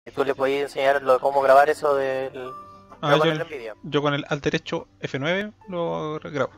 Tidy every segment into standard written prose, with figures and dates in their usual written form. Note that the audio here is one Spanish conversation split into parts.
Y tú le podías enseñar cómo grabar eso del... Ah, pero con yo, el Nvidia. yo con el alt derecho F9 lo grabo.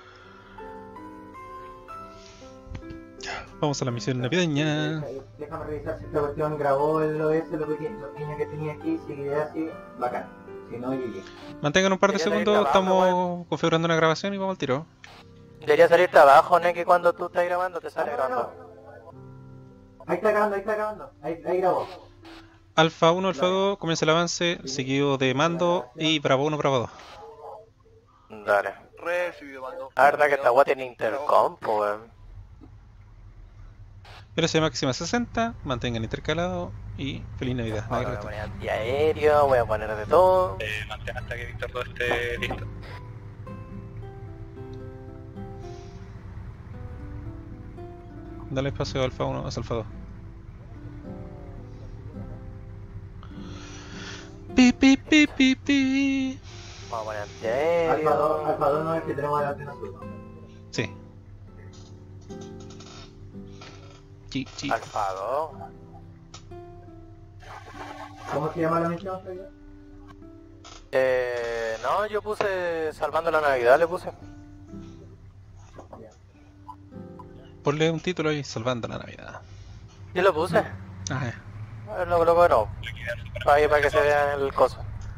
Vamos a la misión navideña. Déjame revisar si esta cuestión grabó el OS, lo pequeño que tenía aquí, si queda así, bacán. Si no, llegué. Mantengan un par de Debería salir segundos, trabajo, estamos configurando una grabación y vamos al tiro. Debería salirte abajo, ¿no? Que cuando tú estás grabando te sale No, grabando. Ahí está grabando, ahí grabó. Alfa 1, Alfa 2, comienza el avance, seguido de mando y Bravo 1, Bravo 2. Dale. Recibido mando. La verdad que esta guay tiene intercom, pues weón. Velocidad máxima 60, mantengan intercalado y feliz Navidad. Ahora voy a poner antiaéreo, voy a poner de todo. Mantén hasta que Víctor 2 esté listo. Dale espacio a Alfa 1, a Alfa 2. Pi, pi, pi, pi, pi. Vamos a poner antiaéreo. Alfa 2 no es el que tenemos delante de nosotros. Sí. Chi, chi. Alfa 2. ¿Cómo se llama la misión, Javier? No, yo puse salvando la Navidad, le puse. Ponle un título ahí, salvando la Navidad. Yo lo puse. Ah, ya. A ver, lo coloco de nuevo. Ahí para que se vea el coso.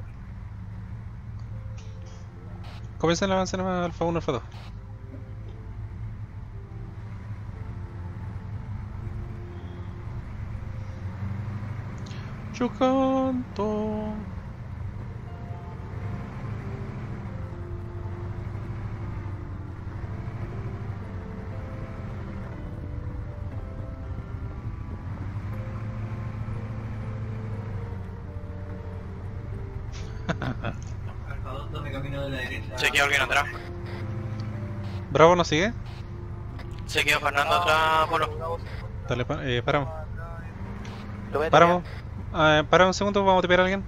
Comienza el avance nomás, Alfa 1, Alfa 2. Yo canto. Alfa 2 tome camino de la derecha. Se quedó alguien atrás. Bravo no sigue. Se quedó Fernando atrás, Polo. Dale, paramos. Lo voy a Paramos. Para un segundo, vamos a tipear a alguien.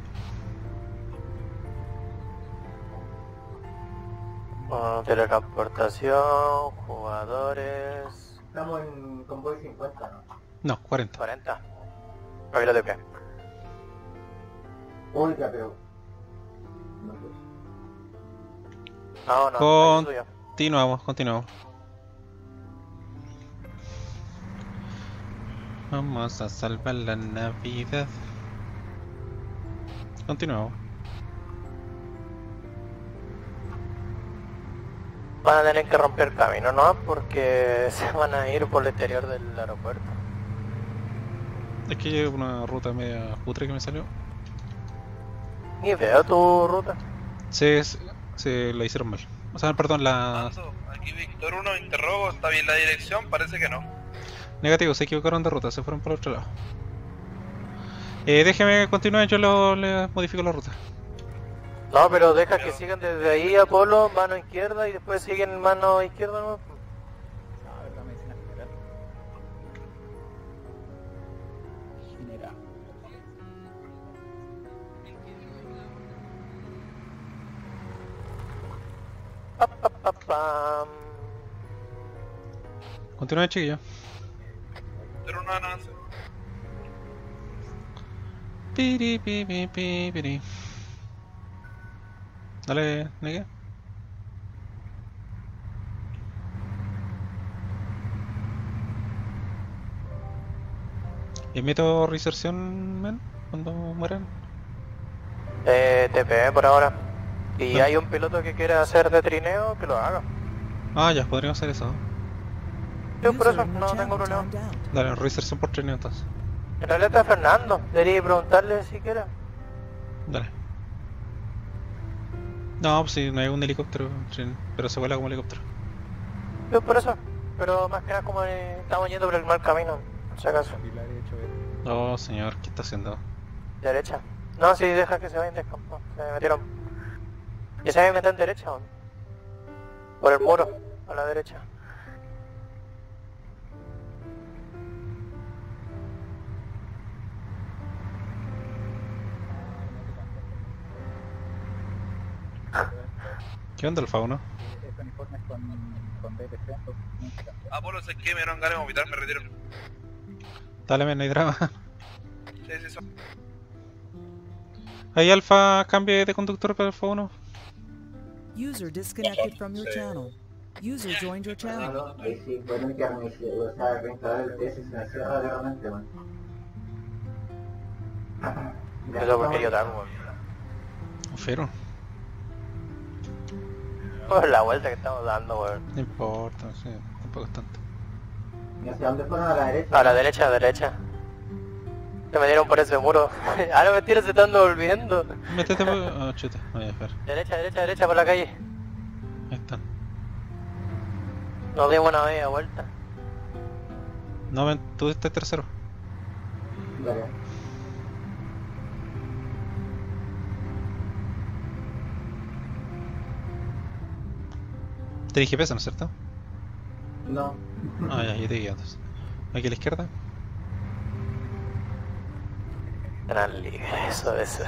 Teletransportación, jugadores... Estamos en convoy 50, ¿no? No, 40. 40. Ahí lo TP. Oiga, pero... No sé. No, no, ahí suyo. Continuamos. Vamos a salvar la Navidad. Continuamos. Van a tener que romper camino, ¿no? Porque se van a ir por el exterior del aeropuerto. Es que llevo una ruta media putre que me salió. Ni veo tu ruta. Se la hicieron mal. O sea, perdón, la... Aquí Víctor 1, interrogo, ¿está bien la dirección? Parece que no. Negativo, se equivocaron de ruta, se fueron por el otro lado. Déjeme continuar, yo le modifico la ruta. No, pero deja que sigan desde ahí a Polo, mano izquierda, y después siguen mano izquierda, ¿no? Pa, pa, pa, pam. Continúa, chiquillo. Víctor 1 avance. Piri, pi, pi, pi, piri. Dale, negue. ¿Emito reinserción, men? Cuando mueran. TP por ahora. Y No. hay un piloto que quiere hacer de trineo, que lo haga. Ah, ya, podríamos hacer eso. Yo por eso no tengo problema. Dale, reinserción por trineo entonces. En realidad está Fernando, debería preguntarle si quiere. Dale. No, pues si no hay un helicóptero, pero se vuela como helicóptero. Yo por eso, pero más que nada como estamos yendo por el mal camino, por si acaso. Oh, señor, ¿qué está haciendo? Derecha. No, si deja que se vayan de campo, se metieron. Y se meten en derecha, ¿o no? Por el muro, a la derecha. ¿Qué onda el fauno? Apolo, sé que me dieron ganas de vomitar, me retiro. Dale, men, no hay drama. Sí, sí, Ahí Alfa, cambie de conductor para Alfa 1. User disconnected from your channel. User joined your No, channel. no, ahí sí, bueno, que o sea, reinstalar el TS se me cierra realmente, weón. Eso porque yo tengo. Fero. Por la vuelta que estamos dando, weón. No importa, sí, tampoco es tanto. ¿Y hacia dónde fueron? A la derecha. A la derecha, a la derecha. Se metieron por ese muro. Ahora mentira, se están volviendo. Métete por... Ah, chuta, voy a dejar. Derecha, derecha, derecha por la calle. Ahí están. Nos dimos una media vuelta. No, ven, tú estás tercero. Dale. Tenés GPS, ¿no es cierto? No. Ah, ya, yo te guío entonces. Aquí a la izquierda. Gran libre, eso debe ser.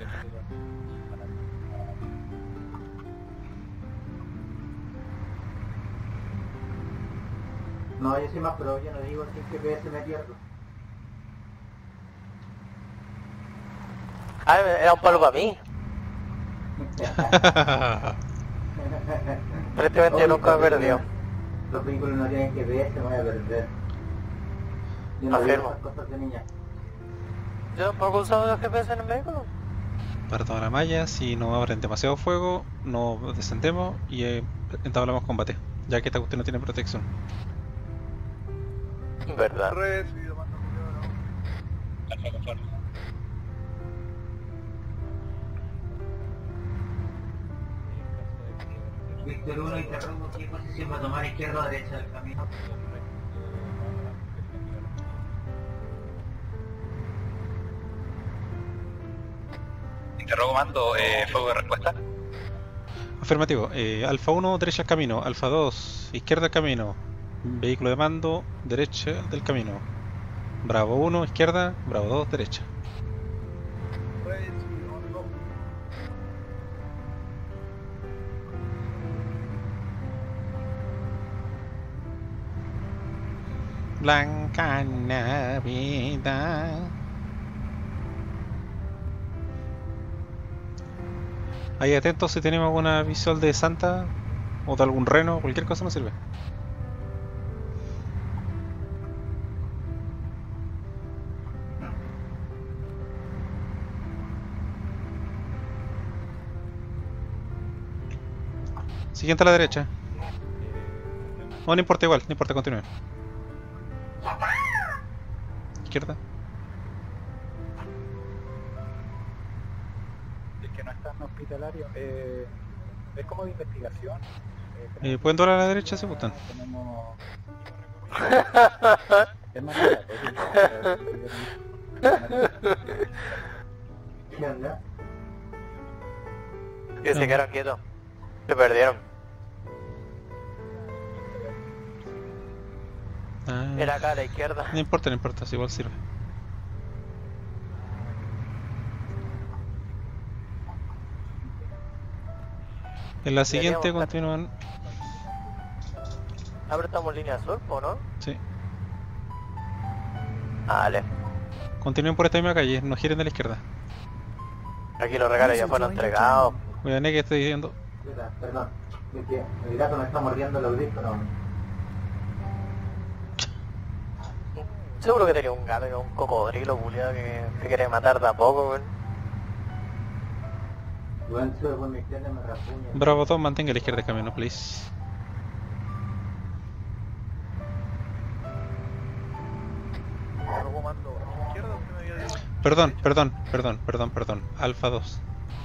No, yo soy más pro, yo no digo sin GPS me pierdo. Ah, era un palo para mí. Prácticamente yo nunca me he perdido. Los vehículos no tienen GPS, me voy a perder. Yo no digo Afirmo. esas cosas de niña. Yo tampoco he usado los GPS en el vehículo. Para tomar la malla, si no abren demasiado fuego, nos descendemos y entablamos combate. Ya que esta cuestión no tiene protección. Verdad. Recibido, mando cuidado, Víctor 1 y Terreno, ¿qué posición va a tomar, izquierda o derecha del camino? Interrogo mando, fuego de respuesta. Afirmativo. Alfa 1, derecha al camino. Alfa 2, izquierda al camino. Vehículo de mando, derecha del camino. Bravo 1, izquierda. Bravo 2, derecha. Recibido, mando. Blanca Navidad. Ahí atentos si tenemos alguna visual de Santa o de algún reno, cualquier cosa nos sirve. Siguiente a la derecha. Oh, no importa igual, no importa, continúen. Izquierda. Es que no es tan hospitalario, es como de investigación. Pueden doblar a la derecha si gustan. Tenemos... es más barato, ¿Qué onda? Que se quedaron quietos. Se perdieron. Ah, Era acá a la izquierda. no importa, si igual sirve. En la siguiente Deberíamos continúan. Ahora estamos en línea sur, ¿o no? Sí. Vale. Continúen por esta misma calle, no giren de la izquierda. Aquí los regalos ya fueron entregados. Vean que estoy diciendo. Perdón, es que el gato me está mordiendo el audífono. Seguro que tenía un gato, un cocodrilo, culiado, que te quiere matar de a poco, weón. Igual sube por mi izquierda y me rasguña. Bravo 2, mantenga a la izquierda del camino, please. Interrogo mando. Izquierda, usted me había dicho. Perdón. Alfa 2.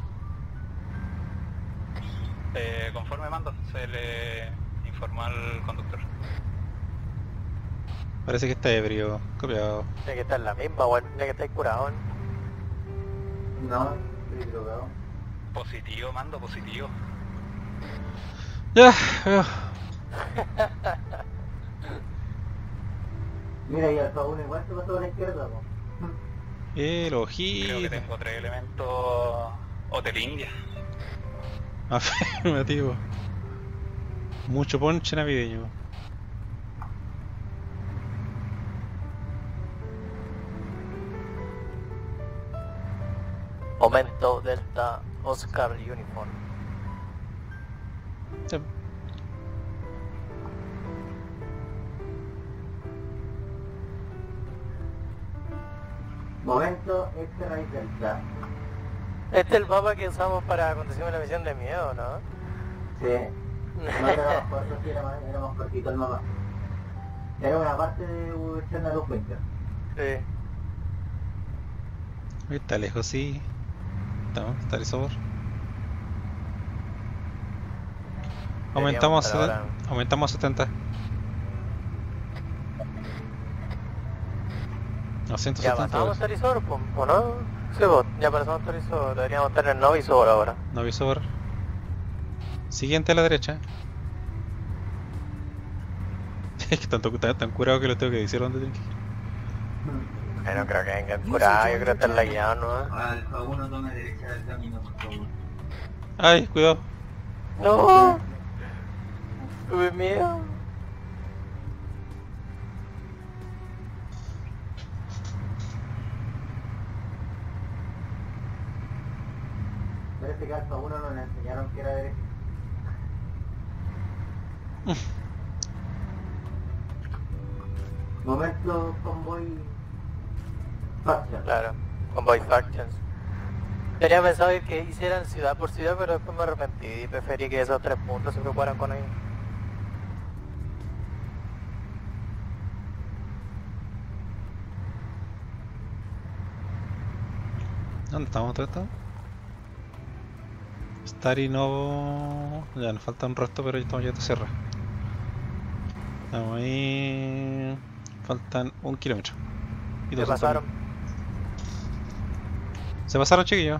Conforme mando, se le informa al conductor. Parece que está ebrio. Copiado. Tiene que estar en la misma, weón. Tiene que estar curado, weón. No, estoy drogado. Positivo, mando, positivo. Ya, veo. Mira, y Alfa 1 igual se pasó a la izquierda, po. El Creo que ojito. tengo 3 elementos Hotel India. Afirmativo. Mucho ponche navideño. Momento Delta Oscar Uniform. Sí. Momento X-Ray Delta. Este es el mapa que usamos para cuando hicimos la misión de miedo, ¿no? Sí. No era más corto, sí, era más cortito el mapa. Era una parte de Eternal Winter. Sí. Está lejos, sí. Está Arizobor. Aumentamos estar ahora. aumentamos a 70. A Ya 170. pasamos Tarizor, ¿o no? Sí, vos, ya pasamos Tarizor, deberíamos tener Novisor ahora. Novisor. Siguiente a la derecha. Es que tan curado que lo tengo que decir dónde tienen que ir. No creo que vengan curados, yo creo que están lagueados, ¿no? Alfa 1 tome derecha del camino, por favor. Ay, cuidado. ¡No! Tuve miedo. Parece que Alfa 1 nos enseñaron que era derecha. Momento convoy faction. Claro, Convoy Factions. Tenía pensado que hicieran ciudad por ciudad, pero después me arrepentí y preferí que esos 3 puntos se preocuparan con ellos. ¿Dónde estamos todo esto? Stari no... Ya nos falta un resto, pero ya estamos ya de cierre. Estamos ahí... Faltan 1 kilómetro. Y Se 200. pasaron. Se pasaron, chiquillos.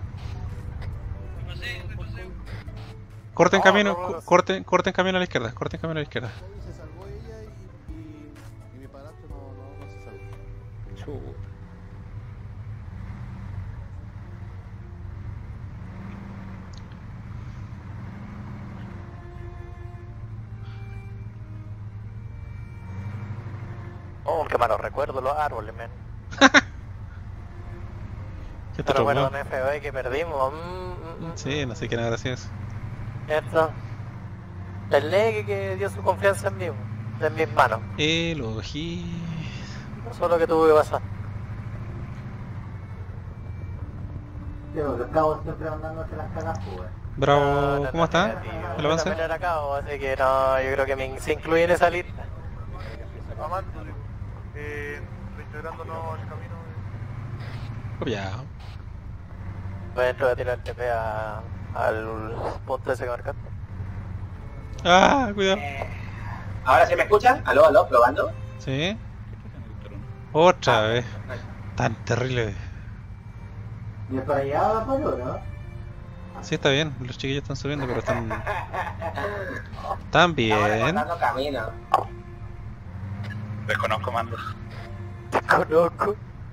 Corten camino, corten camino a la izquierda, corten camino a la izquierda. Se salvó ella y mi padrastro no se salvó. Oh, qué malos recuerdo los árboles, man. ¿Qué No te recuerdo tocó? en FB que perdimos. Sí, no sé qué nada gracioso. Esto. El Leque que dio su confianza en mí, en mis manos. Elogi. Eso es lo que tuvo que pasar. Sí, los cabos siempre mandándose las cagas, pues. Bravo, No, ¿cómo está? negativo. ¿El Yo avance? también era cabo, así que no, yo creo que se incluye en esa lista. Amando, reintegrándonos al camino. Copiado. Voy a tirar TP al punto ese que marcaste. Ah, cuidado. ¿Ahora se me escuchan? ¿Aló, aló? ¿Probando? Sí. Otra vez. Tan terrible. ¿Y es para allá va para allá, no? Sí, está bien. Los chiquillos están subiendo, pero están... Están Ahora bien. cortando camino. Desconozco mandos. Te conozco.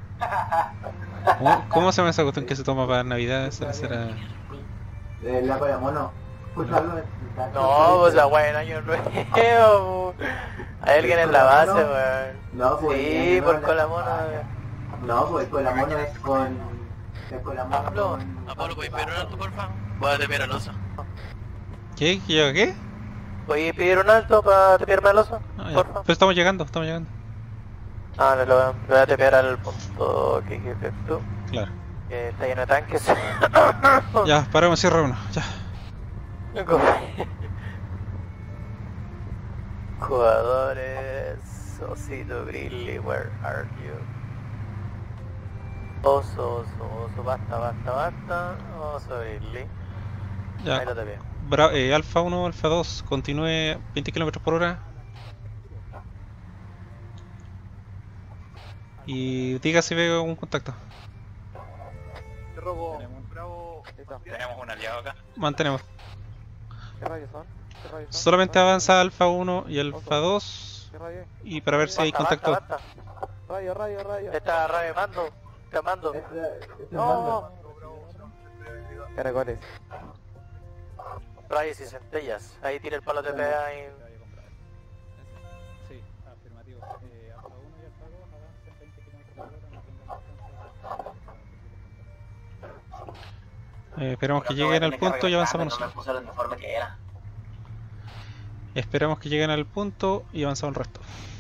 ¿Cómo se llama esa cuestión que se toma para Navidad? Esa será... La para mono. Escucharlo es... No, pues la wea en año nuevo. Hay alguien en la base, weón. No, pues... Sí, por con la mona. No, pues con la mono es con... Es con la mono Apolo, con... Apolo, ¿puedes pedir un alto, porfa? Voy a tepear al oso. ¿Qué? ¿Qué? ¿Puedes pedir un alto para tepearme al oso? Ah, ya. Porfa. Pero estamos llegando, estamos llegando. Ah, no, lo voy a tepear al punto que dijiste tú, Claro. que está lleno de tanques. Ya, paramos, cierra uno. Ya. Jugadores, Osito, Grilly, where are you? Oso, basta. Oso, Grilly. Ahí Ya. lo tapé. Alfa 1, Alfa 2, continúe 20 km por hora. Y diga si veo un contacto. Te robo, bravo. Tenemos un aliado acá. Mantenemos. ¿Qué rayos son? Solamente avanza Alfa 1 y Alfa 2. ¿Qué rayos? Y para ver si hay Basta, contacto. basta. Rayo. Está remando, llamando. No, Caracoles. rayos y centellas. Ahí tira el palo de PA y... Sí, afirmativo. Alfa 1 y Alfa 2 avancen 20 km por hora, mantengan distancia. Esperamos que Pero voy a lleguen al tener que punto y regresar, avanzamos no me nosotros. puse el uniforme que era. Esperamos que lleguen al punto y avanzamos el resto.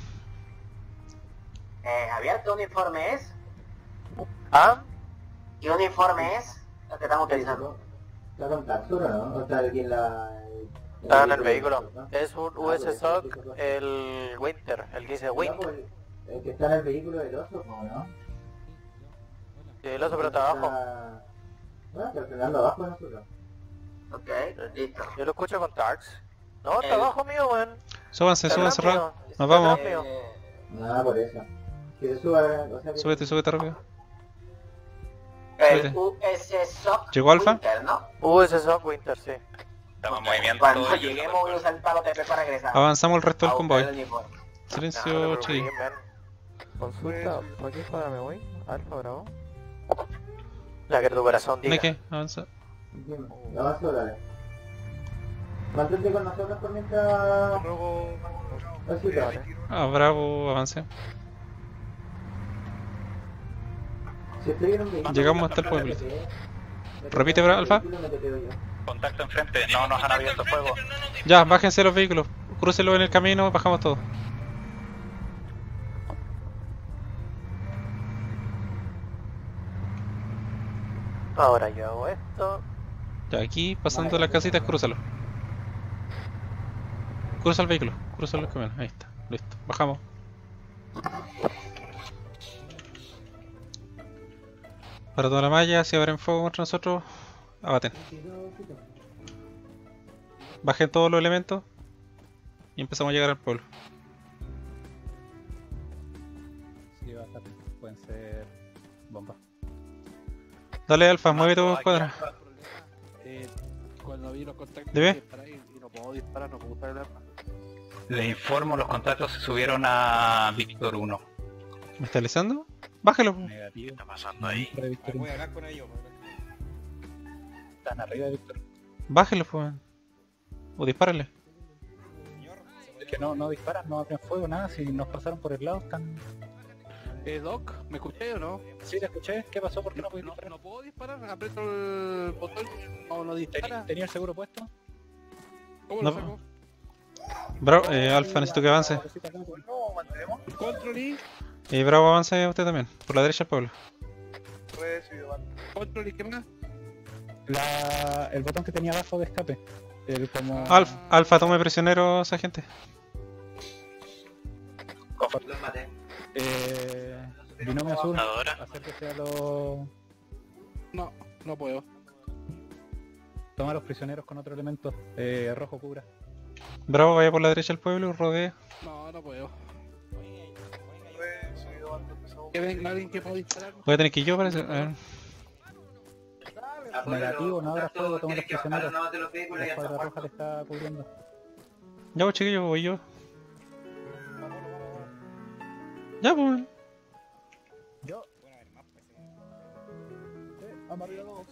Javier, ¿qué uniforme es? ¿Ah? ¿Qué uniforme es el que estamos utilizando? ¿Está con Taxura, no? ¿O está aquí en la...? Está en el vehículo. ¿no? Es un US SOC, el Winter, el que dice Ya, Winter. pues, el que está en el vehículo del oso, ¿no? Sí, el oso pero está abajo. Bueno, está frenando abajo de nosotros. Ok, listo. Yo lo escucho con Tax. No, está El- abajo mío, weón. Súbanse, Está súbanse rápido, rápido. está Nos vamos. rápido. Nada, por eso. Que se suba, o sea que... Súbete rápido. El Súbete. US SOC ¿Llegó Alfa? Winter, ¿no? US SOC Winter, sí. Estamos en movimiento. Cuando y- lleguemos voy a usar el palo TP para regresar. Avanzamos el resto del A buscar el convoy. uniforme. Silencio, Chili. Consulta, ¿por qué cuadra me voy? Alfa, bravo. La que tu corazón diga. Neke, avanza. Avanza, dale. Mantente con nosotros por mientras... Así, dale. Ah, bravo, avance. Si estoy en un vehículo... Llegamos hasta el pueblo. métete, Repite, en el Alfa. vehículo, métete yo. Contacto enfrente. No nos han abierto fuego. Ya, bájense los vehículos. Crúcenlo en el camino, bajamos todos. Ahora yo hago esto. Ya, aquí, pasando las casitas, crúzalo. Cruza el vehículo, cruza los camiones. Ahí está, listo. Bajamos. Para toda la malla, si abren fuego contra nosotros, abaten. Bajen todos los elementos y empezamos a llegar al pueblo. Sí, bastante. Pueden ser bombas. Dale, Alfa, mueve tu escuadra. Cuando vi los contactos ¿Debe? disparé y no puedo disparar, no puedo usar el arma. Le informo, los contactos se subieron a Víctor 1. ¿Me está alisando? Bájalo. Negativo. ¿Qué está pasando ahí? Arriba de Víctor. Voy a hablar con ellos. Están arriba de Víctor. Bájalo, pues. O dispárale. Es que no disparan, no abren fuego, nada. Si nos pasaron por el lado, están... Doc, ¿me escuché o no? Sí, te escuché. ¿Qué pasó? ¿Por qué no puedes No, disparar? no puedo disparar, aprieto el botón o no dispara. ¿Tenía el seguro puesto? ¿Cómo No. lo saco? Bravo, Alfa, necesito que avance. No, mantenemos. Control y... Bravo, avance usted también. Por la derecha del pueblo. Control y ¿qué más? El botón que tenía abajo de escape. El como... Alfa, tome prisionero a esa gente. Los maté. Binomio azul. Ahora. Acérquese a los... No, no puedo. Toma a los prisioneros con otro elemento. Rojo cubra. Bravo, vaya por la derecha del pueblo y rodee. No, no puedo. Que venga alguien que pueda disparar. Voy a tener que ir yo, parece. A ver. Negativo, no abra fuego, toma los Tienes que bajar prisioneros. uno de los vehículos La y hasta escuadra roja le está cubriendo. Ya, pues chiquillos, voy yo. Ya, pues. Yo. Amarillo 2.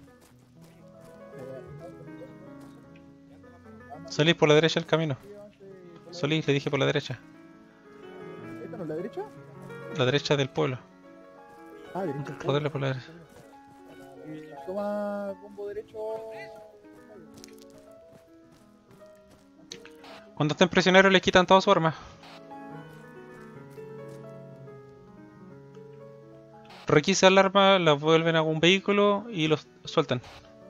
Solís por la derecha del camino. Solís, le dije por la derecha. ¿Esta no es la derecha? La derecha del pueblo. Ah, derecha. Rodearle por la derecha. Toma combo derecho. Cuando estén prisioneros les quitan toda su arma. Requisan el arma, la vuelven a un vehículo y los sueltan.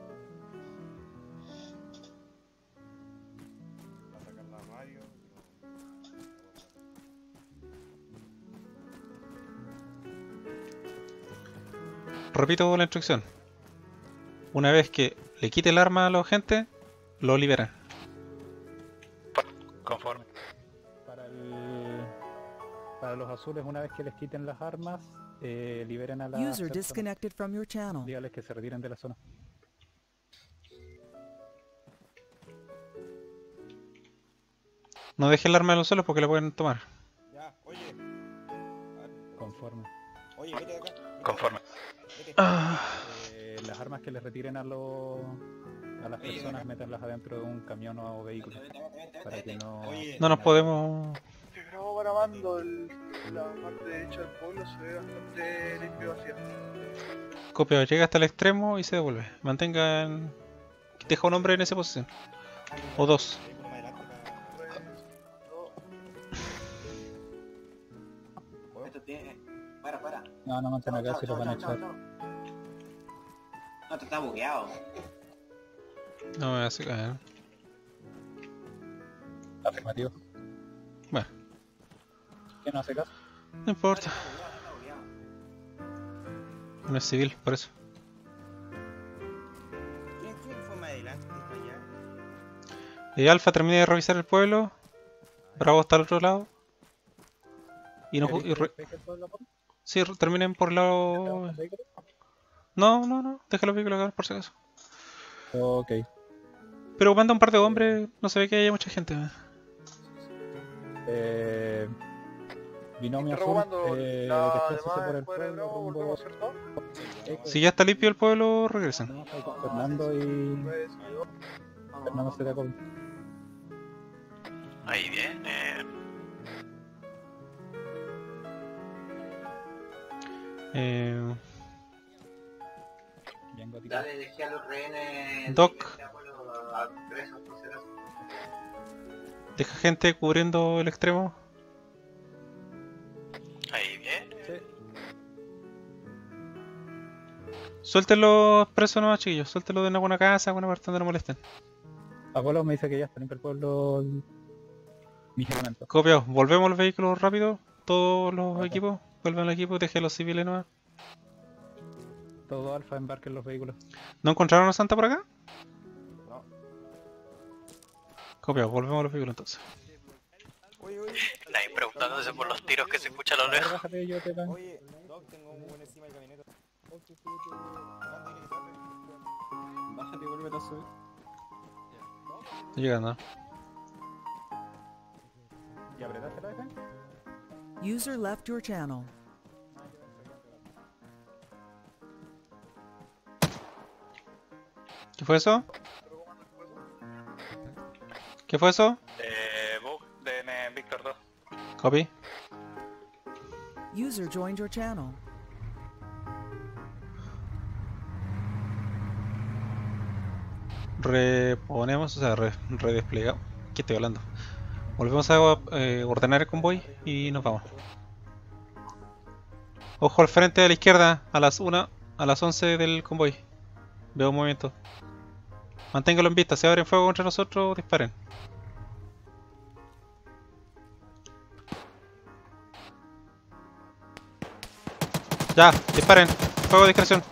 Repito la instrucción. Una vez que le quite el arma a los agentes, lo liberan. Conforme. Para los azules, una vez que les quiten las armas, liberen a la User personas. disconnected from your channel. Dígales que se retiren de la zona. No dejen el arma en los suelos porque la pueden tomar. Ya, oye. Conforme. Oye, vete de acá. Conforme. Vete. Las armas que les retiren a las personas, métanlas adentro de un camión o vehículo. Para que no... Oye. No nos podemos... Te grabo grabando la parte derecha del pueblo, se ve bastante limpio y vacío. Copiado, llega hasta el extremo y se devuelve. Mantengan... Deja un hombre en esa posición. O dos. Vehículo más adelante para... Esto tiene... Para. No, no mantén acá si lo van a echar. No, esto está bugueado. No me hace caer. Afirmativo. Bueno, ¿Qué no hace caso? no importa. Está bugueado. No es civil, por eso. ¿Quién fue más adelante para allá? Alfa termina de revisar el pueblo. Bravo está al otro lado. Y no... Sí, terminen por el lado... No. Deja los vehículos acá por si acaso. Ok. Pero manda un par de hombres. No se ve que haya mucha gente. Binomio azul, Interrogando desplázese por el además después de pueblo, nuevo, rumbo... volvemos, ¿cierto? Si ya está limpio el pueblo, regresan. No, ahí con Fernando y... Pues, Fernando se da con... Ahí bien. Bien gótico. Dale, dejé a los rehenes... Doc. dejé a los presos, por si acaso. Deja gente cubriendo el extremo. Ahí bien. Sí. Suéltenlos presos nomás, chiquillos. Suéltenlos de una buena casa, buena parte donde no molesten. Apolo me dice que ya está limpio el pueblo... Vigilamiento. Copiado. Volvemos los vehículos rápido. Todos los Ok. equipos. Vuelvan al equipo y dejen los civiles nomás. Todo alfa embarquen los vehículos. ¿No encontraron a Santa por acá? No. Copiado. Volvemos a los vehículos entonces. Oye, Nadie preguntándose por los tiros que se escuchan a lo A ver, lejos. bájate, yo te dan. oye, Doc, tengo un buen encima del camioneta. Manda que quizás- Bájate y vuelve a subir. Estoy llegando. ¿Y apretaste la defensa? User left your channel. ¿Qué fue eso? ¿Qué fue eso? Bug de Víctor 2. Copy. User joined your channel. Reponemos, o sea, redesplegamos. ¿Qué estoy hablando? Volvemos a ordenar el convoy y nos vamos. Ojo al frente de la izquierda, a las 1, a las 11 del convoy. Veo movimiento. Manténgalo en vista, si abren fuego contra nosotros, disparen. Ya, disparen. Fuego de discreción.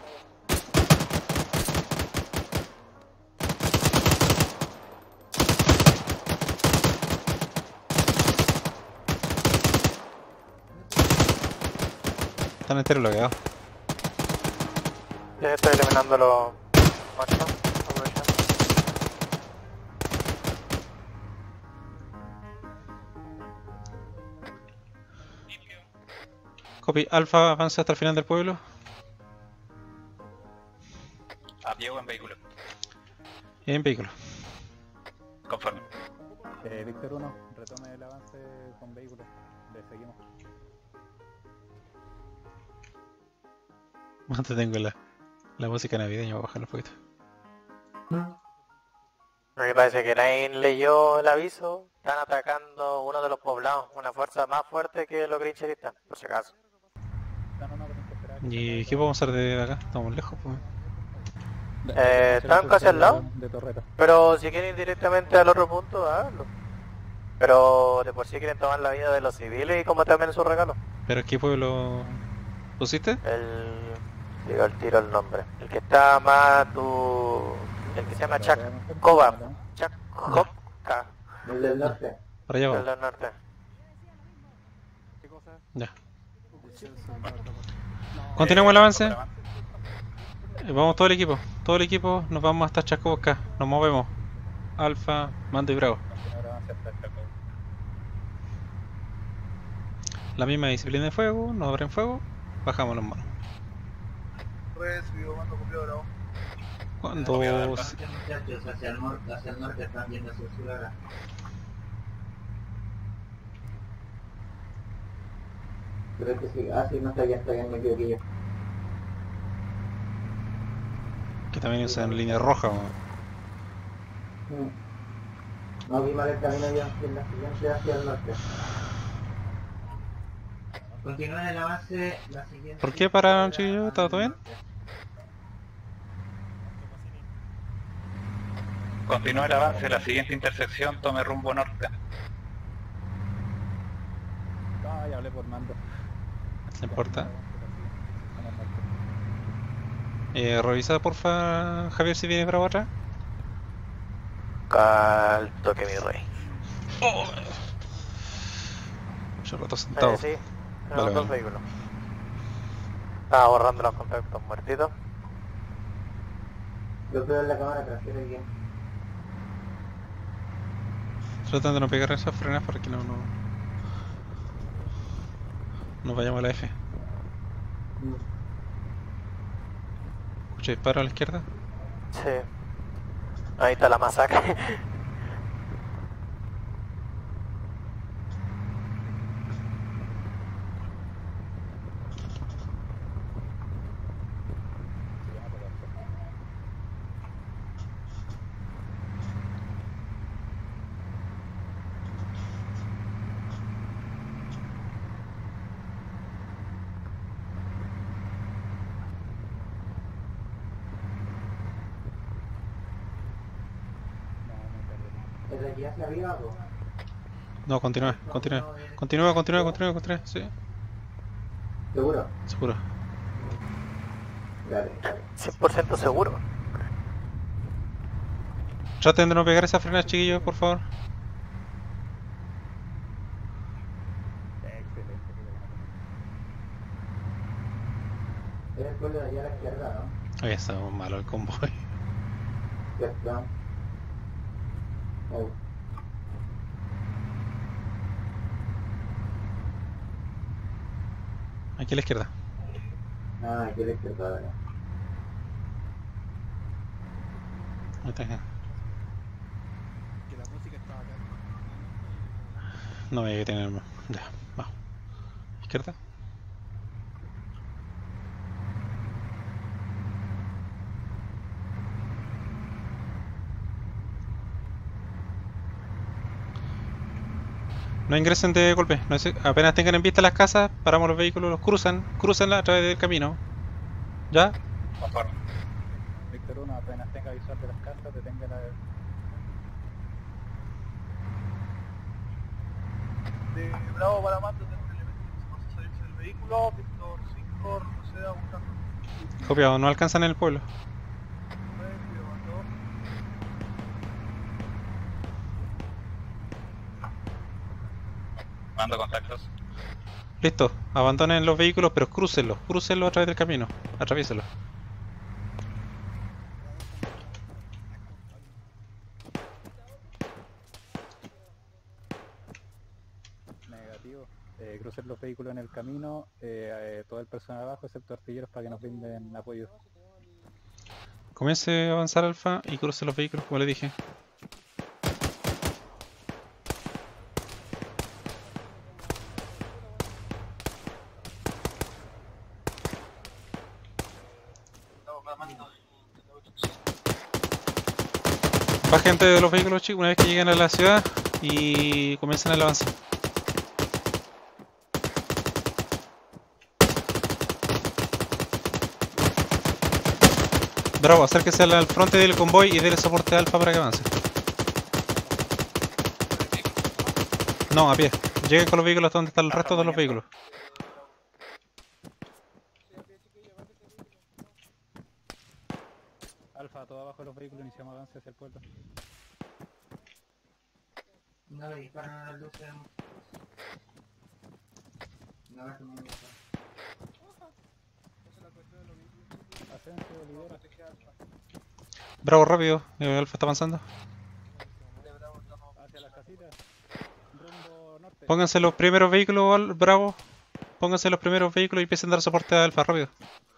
Están enteros bloqueados. Ya estoy eliminando los machos. Aprovechando. Copy, Alfa avanza hasta el final del pueblo. A pie o en vehículo. En vehículo. Conforme. Víctor 1, retome el avance con vehículos. Le seguimos. ¿Cuánto tengo la música navideña? Voy a bajarlo un poquito. Me parece que nadie leyó el aviso. Están atacando uno de los poblados, una fuerza más fuerte que los grincheristas, por si acaso. No, tenés que esperar. ¿Y qué podemos hacer de acá? Estamos lejos, pues. Están casi al lado. De Torreta. Pero si quieren ir directamente al otro punto, háganlo. Pero de por sí quieren tomar la vida de los civiles y como también su regalo. ¿Pero qué pueblo pusiste? Digo el tiro el nombre. El que está más el que se llama Chakova. Chakovka, El del norte. Para allá el vamos. del norte. Ya. Continuamos el avance. Vamos todo el equipo. Todo el equipo nos vamos hasta Chakovka. Nos movemos. Alfa, Mando y Bravo. La misma disciplina de fuego. Nos abren fuego. Bajamos las manos. Recibido, mando copiado, bravo. Cuando... Muchachos, hacia el norte están yendo hacia el sur ahora. Creo que sí. Ah, sí, no está, ya me equivoqué yo. Que también usan línea roja, weón. No vi mal el camino ya en la siguiente hacia el norte. Continúa el avance la siguiente. ¿Por qué pararon, chiquillos? ¿Está todo bien? Continúa el avance, la siguiente intersección tome rumbo norte. Ay, hablé por mando. No importa. Revisa porfa, Javier, si viene Bravo atrás. Cal toque mi rey. Mucho rato sentado. Sí, Vale, los dos vale. vehículos. Estaba borrando los contactos muertitos. Yo creo en la cámara trasera bien. Tratan de no pegar esas frenas para que no vayamos a la F. Escucha disparo a la izquierda. Sí. Ahí está la masacre. ¿Es de aquí hacia arriba o? No, continúa. Sí, ¿Seguro? seguro. Dale. 100% seguro. Traten de no pegar esas frenas, chiquillos, por favor. Excelente. Es el pueblo de allá a la izquierda, ¿no? Ahí estamos malo el convoy. Ya está. Oh. Aquí a la izquierda. Ah, aquí a la izquierda, dale. Ahí está. Que la música estaba acá. No hay que tener. Ya, vamos. Izquierda. No ingresen de golpe. Apenas tengan en vista las casas, paramos los vehículos, los cruzan a través del camino. ¿Ya? Conforme. Víctor 1, apenas tenga visual de las casas, detenga la... De Bravo para Mando, tengo un elemento que se pasa a salirse del vehículo. Víctor 5, proceda buscando. Copiado, no alcanzan en el pueblo. Mando contactos. Listo, abandonen los vehículos, pero crúcenlos a través del camino. Atraviésenlos. Negativo. Crucen los vehículos en el camino, todo el personal abajo, excepto artilleros, para que nos brinden apoyo. Comience a avanzar Alfa y cruce los vehículos, como le dije. Bajen de los vehículos, chicos, una vez que lleguen a la ciudad y comiencen el avance. Bravo, acérquese al frente del convoy y déle soporte a Alfa para que avance. No, a pie. Lleguen con los vehículos hasta donde están el resto de los vehículos. Alfa, todo abajo de los vehículos, iniciamos avance hacia el pueblo. No le disparan a las luces. No, eso no me gusta. Ascenso, lidera. Bravo, rápido. Alfa está avanzando. Hacia las casitas. Rumbo norte. Pónganse los primeros vehículos, Bravo. Pónganse los primeros vehículos y empiecen a dar soporte a Alfa, rápido.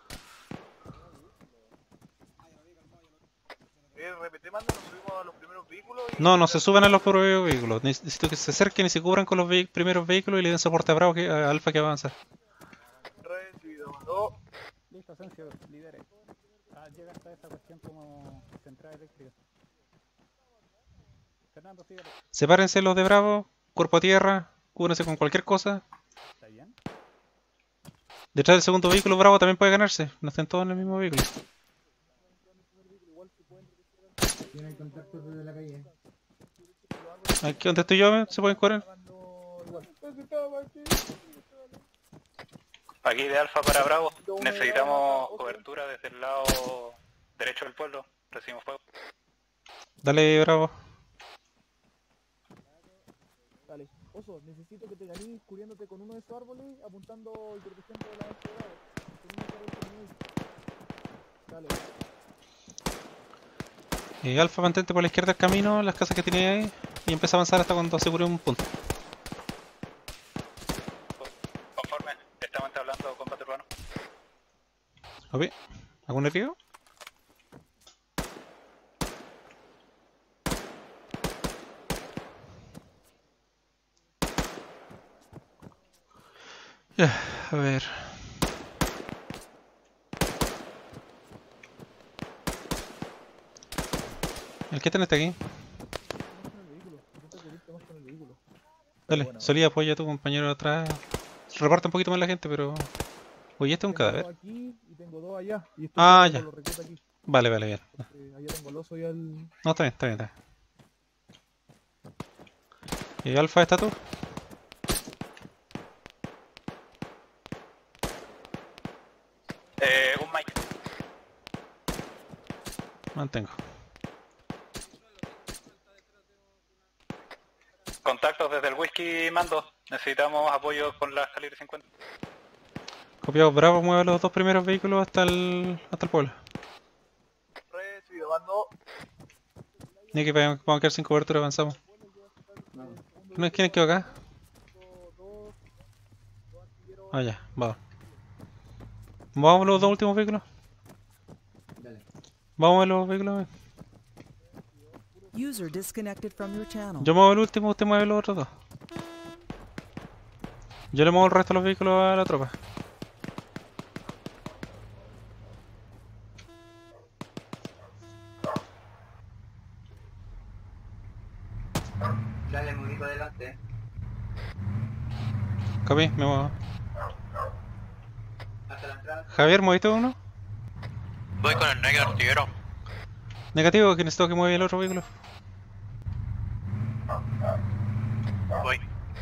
RPT manda, nos subimos a los primeros vehículos y... No se suban a los propios vehículos. Necesito que se acerquen y se cubran con los primeros vehículos y le den soporte a Bravo, a Alfa que avanza. Recibido, mandó. Listo, Asensio, lidere. llega hasta esa cuestión como central eléctrica. Fernando, síguelo. Sepárense los de Bravo, cuerpo a tierra, cúbranse con cualquier cosa. ¿Está bien? Detrás del segundo vehículo Bravo también puede ganarse, no estén todos en el mismo vehículo. Tienen contacto desde la calle. Aquí donde estoy yo, se pueden correr. Aquí de Alfa para Bravo, necesitamos cobertura desde el lado derecho del pueblo, recibimos fuego. Dale, Bravo. Dale. Oso, necesito que te ganes cubriéndote con uno de esos árboles, apuntando y protegiendo la base de Bravo. Dale. Alfa, mantente por la izquierda del camino, las casas que tiene ahí, y empieza a avanzar hasta cuando asegure un punto. Conforme, estamos entablando combate urbano. ¿Ok? ¿Algún herido? Ya, a ver. ¿El que tenés aquí? Dale, Solía apoya a tu compañero atrás. Reparta un poquito más la gente, pero... Oye, este es un cadáver. Aquí y tengo dos allá. Y estoy Ah, con ya. los reclutas aquí. Vale, vale, bien. Allá tengo el oso y el... No, está bien, está bien, está bien. ¿Y Alfa, está tú? Un Mike. Mantengo. Contactos desde el whisky mando. Necesitamos apoyo con las calibre 50. Copiado, Bravo, mueve los dos primeros vehículos hasta el pueblo. Recibido, mando. Ni que vamos a quedar sin cobertura, avanzamos. ¿Quién quedó acá? Ah, ya, vamos. ¿Vamos a los dos últimos vehículos? Dale. Vamos a los vehículos. User disconnected from your channel. Yo muevo el último, usted mueve los otros dos. Yo le muevo el resto de los vehículos a la tropa. Dale, muy para adelante. Copy, me muevo. Hasta la entrada. Javier, ¿moviste uno? Voy con el negro artillero. Negativo, que necesito que mueva el otro vehículo. Voy.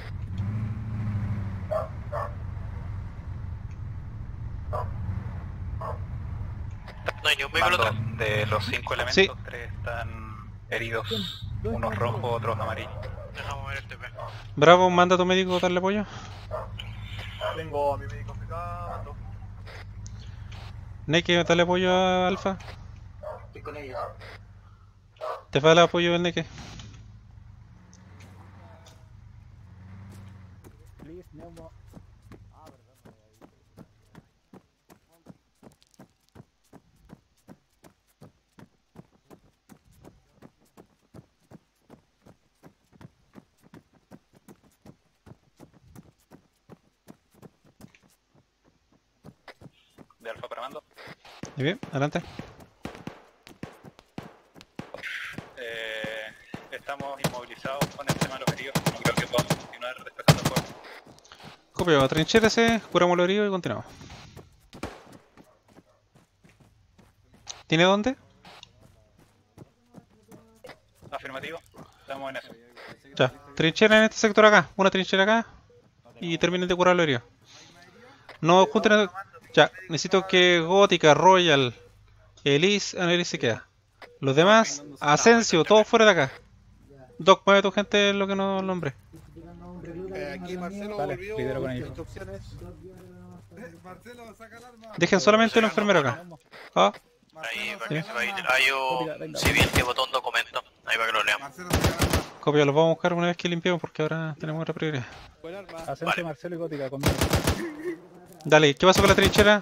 No hay ni un vehículo atrás. De los 5 elementos, Sí. 3 están heridos. Unos rojos, otros amarillos. Dejamos ver el TP. Bravo, manda a tu médico a darle apoyo. Tengo a mi médico acá, mando. Neke, dale apoyo a Alfa. Estoy con ellos. Te falta el apoyo del Neke. Please, Nemo. De Alfa para mando. Muy bien, adelante. Estamos inmovilizados con el tema de los heridos. No creo que podamos continuar despejando el fuego. Copio, atrinchérese, curamos los heridos y continuamos. ¿Tiene dónde? Afirmativo. Estamos en eso. Ya, trinchera en este sector acá, una trinchera acá y terminen de curar los heridos. No junten. Ya, necesito que Gótica, Royal, Elise, Annelies se queda. Los demás, Asensio, todos fuera de acá. Doc, mueve a tu gente en lo que no nombre. Aquí Marcelo Dale, volvió lidero con ellos. instrucciones. Marcelo, saca el arma. Dejen solamente el enfermero acá. Ah, Ahí, para Sí. que se vaya. Hay un civil que votó un documento. Ahí para que lo leamos. Marcelo, saca el arma. copia, los vamos a buscar una vez que limpiemos porque ahora tenemos otra prioridad. Buen arma. Ascenso, Vale. Marcelo y Gótica conmigo. Dale, ¿qué pasó con la trinchera?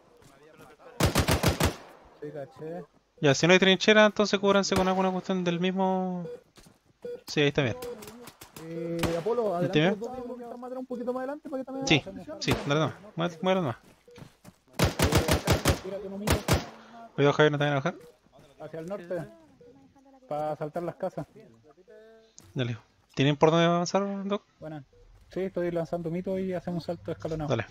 Sí, caché. Ya, si no hay trinchera, entonces cúbranse con alguna cuestión del mismo... Sí, ahí está bien. Apolo, adelante ¿Entiende? los dos vehículos que están más atrás, un poquito más adelante para que también... Sí, sí, dale nomás. Muévelo nomás. Tírate un amigo. Cuidado, Javier, no te vayan a bajar. Hacia el norte. Para saltar las casas. Dale. ¿Tienen por dónde avanzar, Doc? Buena. Sí, estoy lanzando mito y hacemos un salto escalonado. Dale.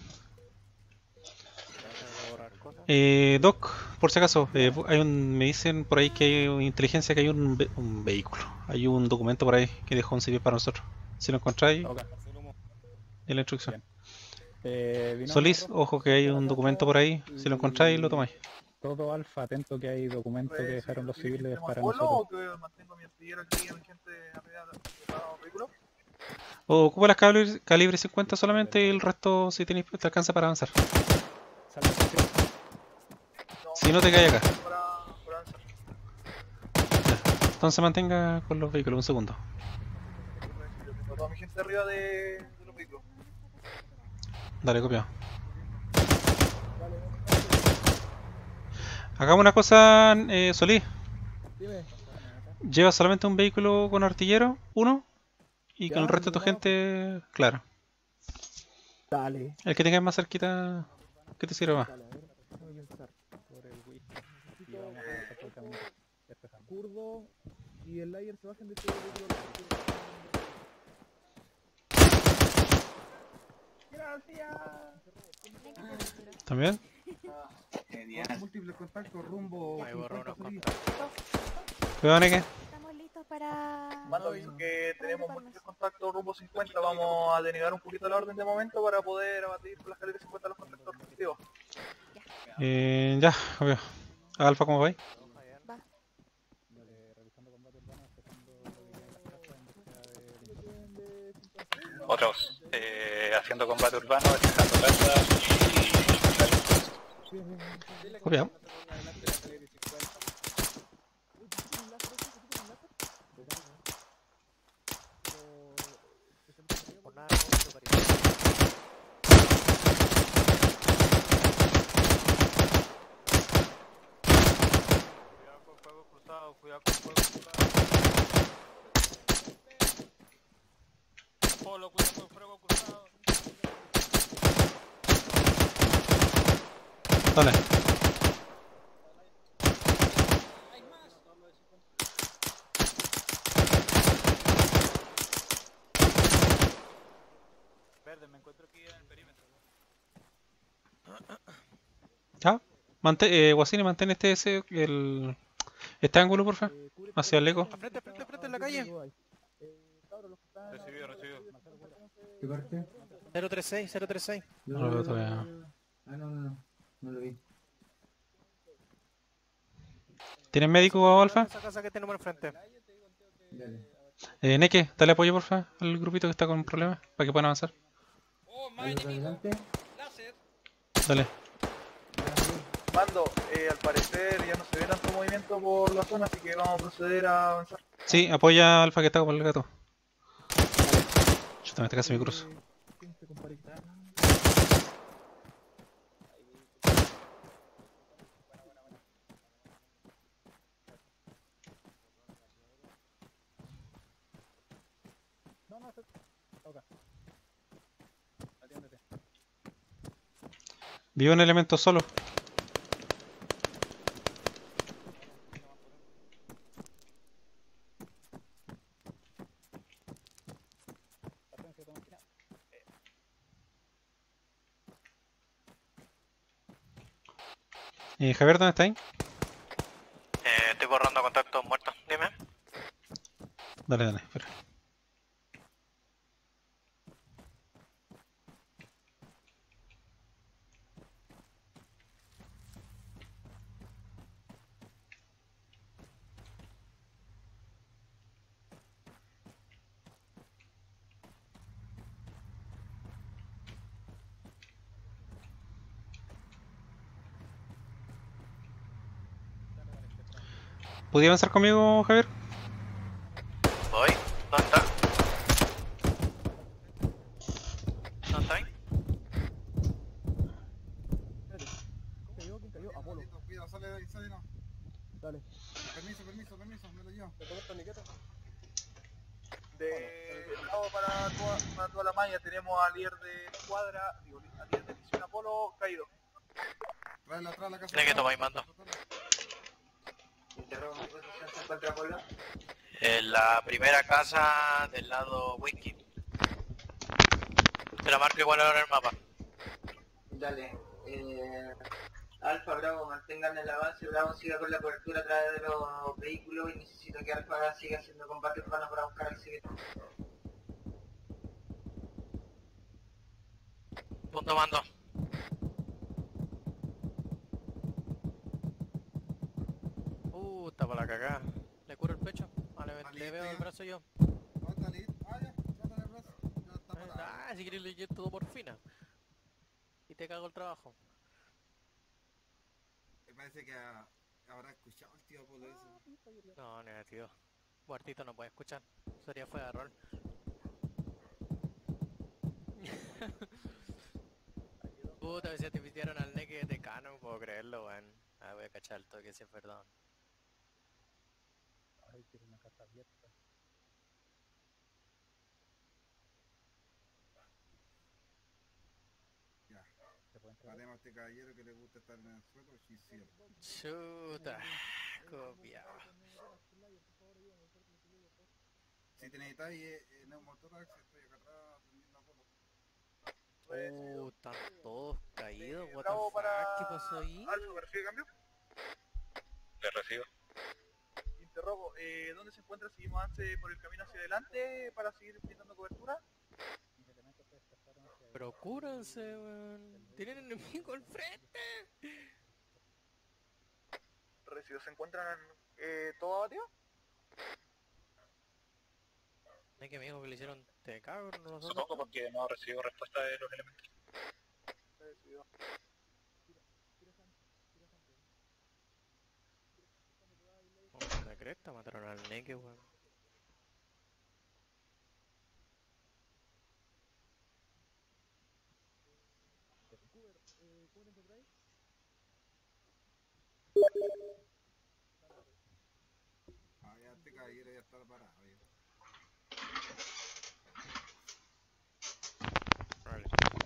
Doc, por si acaso, me dicen por ahí que hay una inteligencia, que hay un vehículo. Hay un documento por ahí que dejó un civil para nosotros. Si lo encontráis, en la instrucción. Solís, ojo que hay un documento por ahí. Si lo encontráis, lo tomáis. Todo Alfa, atento que hay documentos que dejaron los civiles para ¿Pueblo nosotros. o que mantengo mi artillero aquí en gente arriba de los vehículos? O ocupa las calibre 50 solamente y el resto, si tenéis, te alcanza para avanzar. Si no, te caes acá. Por avanzar. Entonces mantenga con los vehículos, un segundo. Tengo toda mi gente arriba de los vehículos. Dale, copiado. Hagamos una cosa, Solís. Lleva solamente un vehículo con artillero, uno, y con el resto de tu gente, claro. Dale. El que tengas más cerquita, que te sirva más. Curdo y el layer se bajan de este vehículo. Gracias. ¿También? Múltiples contactos rumbo. Cuidado, Neke. Estamos listos para... Mando aviso que tenemos múltiples contactos rumbo 50, vamos a denegar un poquito la orden de momento para poder abatir por las calles 50 los contactos respectivos. Ya, obvio. Alfa, ¿cómo vais? Va. Otros, haciendo combate urbano, despejando casas y... Copiado. Cuidado con fuego cruzado. Polo, cuidado con fuego cruzado. Dale. Verde, me encuentro aquí en el perímetro. Ya. Guasini, mantén este ángulo, porfa. Hacia el eco. Frente en la calle. Recibido. ¿Qué parte? 036. No lo veo todavía. No lo vi. ¿Tienes médico, Alfa? Esa casa que tenemos enfrente. Dale. Neke, dale apoyo, porfa, al grupito que está con problemas, para que puedan avanzar. ¿Hay otro adelante? Dale. Mando, al parecer ya no se ve tanto movimiento por la zona, así que vamos a proceder a avanzar. Sí, apoya a Alfa que está por el gato. Yo también casi mi cruz. Vivo un elemento solo. Javier, ¿dónde estáis? Estoy borrando contactos muertos, dime. Dale, espera. ¿Podía avanzar conmigo, Javier? Voy. ¿Dónde está? ¿Dónde está ahí? ¿Quién cayó? Apolo. Cuidado, sale no. Dale. Permiso, me lo llevo. De lado para toda la malla tenemos al líder de escuadra, al líder de misión Apolo caído. Trae la casa. ¿De qué tomáis mando? encuentra Polo? En la primera casa del lado whisky. Te la marco igual ahora en el mapa. Dale. Alfa, Bravo, mantengan el avance. Bravo siga con la cobertura a través de los vehículos y necesito que Alfa siga haciendo combate urbano para buscar al civil. Punto mando. Está para la cagada. ¿Le curo el pecho? Vale, le veo el brazo yo. Si quieres le llevo todo por fina. Y te cago el trabajo. Me parece que habrá escuchado el tío Polo eso. No, negativo. Guartito no puede escuchar. Sería fuera de rol. Puta, a veces te pidieron al neque de Cano, no puedo creerlo, weón. Ah, voy a cachar el toque si es verdad. Ay, quiero una casa abierta. Ya. Haremos a este caballero que le gusta estar en el suelo, sí, sí. Chuta, copiado. Si te necesitáis neumotórax, estoy acá atrás atendiendo a Polo. Están todos caídos, what the Bravo fuck, para ¿qué pasó ahí? Alfa, ¿me recibe cambio? Le recibo. Interrogo, ¿dónde se encuentra? ¿Seguimos avance por el camino hacia adelante para seguir brindando cobertura? Pero cúrense, weón. Tienen enemigo al frente. Recibo, ¿se encuentran todos abatidos? Es que me dijo que le hicieron TK, no lo sé. Supongo porque no recibo respuesta de los elementos. Recibido. Oh, la cresta, mataron al neque, weón. Ah, ya este caballero ya está parado. Vale.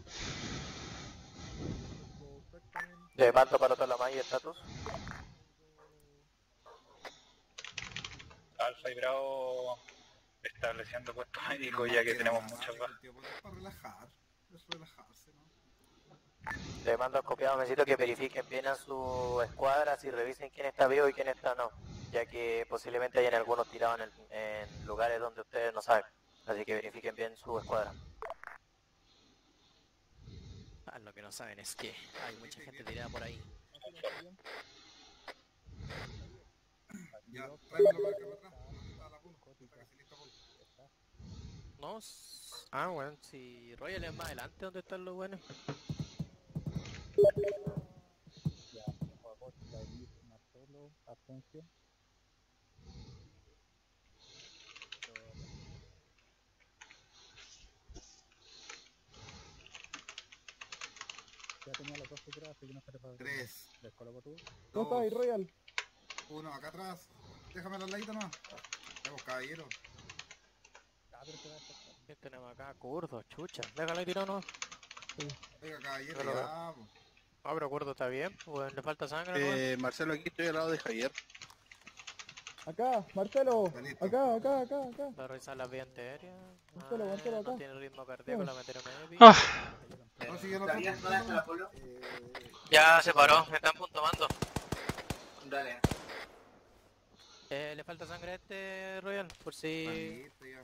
Le mando para toda la malla estatus. Alfa y Bravo estableciendo puestos médicos ya que tenemos muchas bajas. Es para relajar, es relajarse, ¿no? Le mando al copiado, necesito que verifiquen bien a sus escuadras y revisen quién está vivo y quién está no, ya que posiblemente hayan algunos tirados en lugares donde ustedes no saben, así que verifiquen bien su escuadra. Ah, lo que no saben es que hay mucha gente tirada por ahí. Ya, tráemelo para acá para atrás. Está la Polo, está casi lista Polo. No, ah, bueno, si Royal es más adelante, ¿dónde están los buenos? Ya, por favor, David, Marcelo, Asensio. Ya tenía los dos figuras, así que no se les va a... 3, ¿Les coloco tú? ¿Dónde está ahí, Royal? 1, acá atrás. Déjame al ladito nomás. Vamos, caballero. ¿Qué tenemos acá? Curdo, chucha. Déjalo ahí tirado, ¿no? Oiga, caballero, Pero- ya, po. Ah, pero Curdo está bien, pues le falta sangre, ¿no? Marcelo, aquí estoy al lado de Javier. Acá, Marcelo. Está listo. Acá. Para revisar las vías antiaéreas. Marcelo, acá. No tiene ritmo cardíaco, la metieron en EPI. Ah, No, si ya lo ¿Está bien? ¿Dónde está la Polo? Ya se paró, me están punto mando. Dale. Le falta sangre a este Royal, por si... Listo, ya.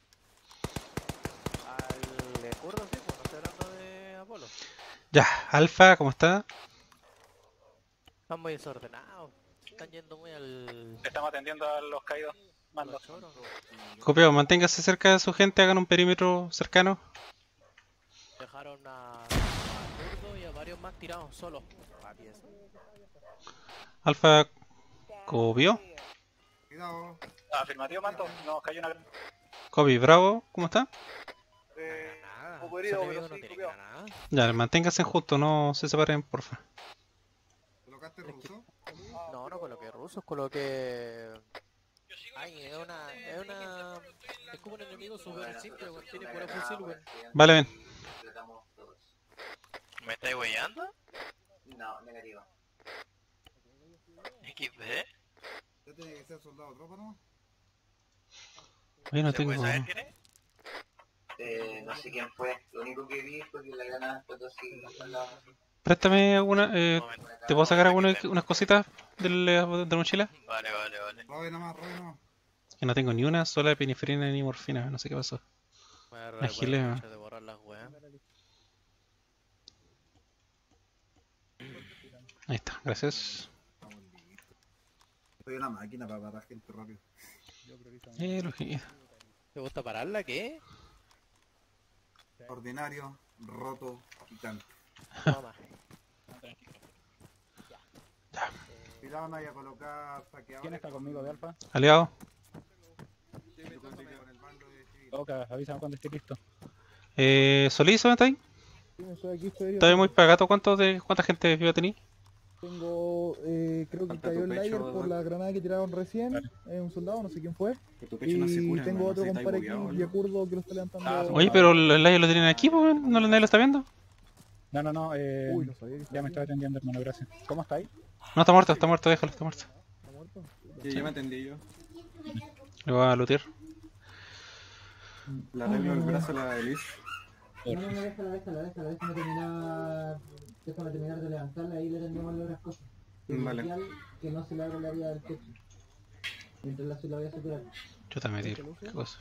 Al de Curdo, sí, pues no estoy hablando de Apolo. ya, Alfa, ¿cómo está? Están muy desordenados. Están yendo muy al... Estamos atendiendo a los caídos. Mando. los choros. Copiado, manténgase cerca de su gente, hagan un perímetro cercano. Dejaron a Curdo y a varios más tirados solos. Papi, eso. Alfa, copió. Cuidado. Afirmativo, Manto. Nos cayó una... Copy, Bravo, ¿cómo está? Nada. Un poco herido, Ese pero enemigo no sí, tiene copiado. granada. Ya, manténganse juntos, no se separen, porfa. ¿Colocaste ruso? No, no coloqué rusos, coloqué... Ay, es como un enemigo súper simple, weón. Tiene pura fusil, weón. Vale, ven. Tratamos todos. ¿Me estáis weyando? No, negativo. ¿XD? ¿Ya tiene que ser soldado tropa, no? Oye, no ¿Se tengo. puede saber quién es? No sé quién fue. Lo único que vi fue que la granada explotó así al lado. Préstame alguna. ¿Te puedo sacar unas cositas de la mochila? Vale. Robe nomás. Que no tengo ni una sola epinefrina ni morfina, no sé qué pasó. Me agilé, man. de borrar las weas. Ahí está, gracias. Soy una máquina para matar gente rápido. Lógico. ¿Te gusta pararla? ¿Qué? Ordinario, roto, picante. Toma. Cuidado, no vaya a colocar saqueadores. ¿Quién está conmigo de Alfa? Aliado. Oca, avísame cuando esté listo. Solís, ¿dónde está ahí? Sí, estoy aquí, estoy ¿Estás muy pagato? ¿Cuánta gente viva tení? Tengo, creo que cayó el Lager por la granada que tiraron recién, un soldado, no sé quién fue. Y tengo otro compadre aquí, vía kurdo, que lo está levantando. Oye, pero el Lager lo tienen aquí, pues, ¿no nadie lo está viendo? No, Uy, no sabía que ya me estaba atendiendo, hermano, gracias. ¿Cómo está ahí? No, está muerto, déjalo, está muerto. ¿Está muerto? Sí, ya me atendí yo. Le voy a lootear. Le arreglo el brazo a la Elise. No, déjame terminar de levantarla, ahí le tendremos las cosas. Vale. Que no se le abra el área del techo. Mientras la voy a saturar. Yo también tiro, qué cosa.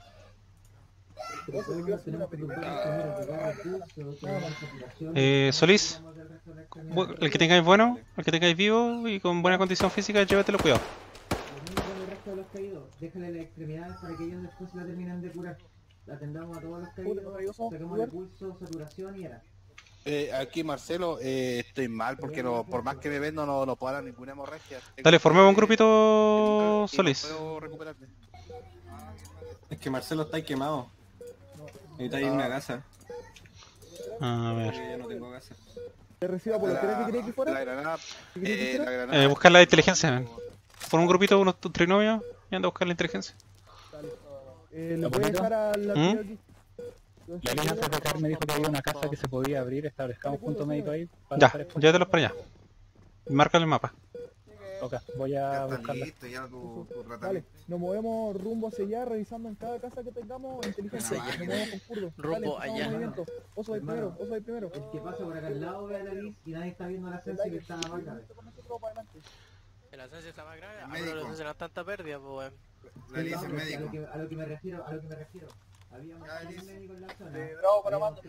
Solís, el que tengáis bueno, el que tengáis vivo y con buena condición física, llévatelo, cuidado. El resto de los caídos, déjale las extremidades para que ellos después se la terminen de curar. La atendamos a todos los caídos, saquemos el pulso, saturación y era. Aquí Marcelo, estoy mal porque no, por más que me vendo no puedo dar ninguna hemorragia. Dale, formemos un grupito, Solís. No puedo recuperarme. Es que Marcelo está ahí quemado. Necesita ahí una gasa. A ver. Yo no tengo gasa. ¿Te recibo por lo que quería que fuera? La granada. Buscar la inteligencia. Pon un grupito, unos trinomios y anda a buscar la inteligencia. ¿Le voy a dejar a la tía aquí? La línea CFK me dijo que había una casa que se podía abrir, establezcamos punto médico ahí. Ya, llévatelos para allá. Márcale el mapa. Ok, voy a buscarla. Vale, nos movemos rumbo hacia allá, revisando en cada casa que tengamos inteligencia. Nos movemos con kurdo. Rumbo allá. Oso ahí primero. El que pasa por acá al lado ve a la luz y nadie está viendo la esencia que está más grave. El ascenso está más grave, pero el ascenso no es tanta pérdida, pues. A lo que me refiero. Había más médicos en la zona. Bravo para Mando.